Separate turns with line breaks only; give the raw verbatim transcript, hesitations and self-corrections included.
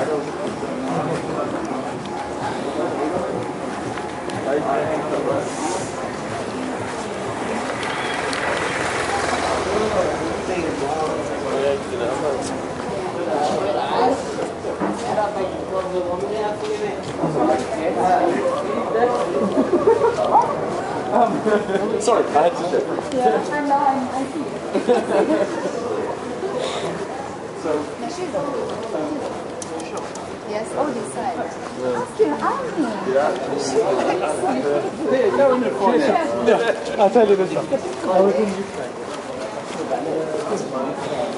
um, sorry, I had to check.
Yeah, I know, I'm, I see it.
So,
yes, oh, this side. Ask your Annie.
yeah. Go in the corner. Yeah, I'll tell you this one. I was in Ukraine.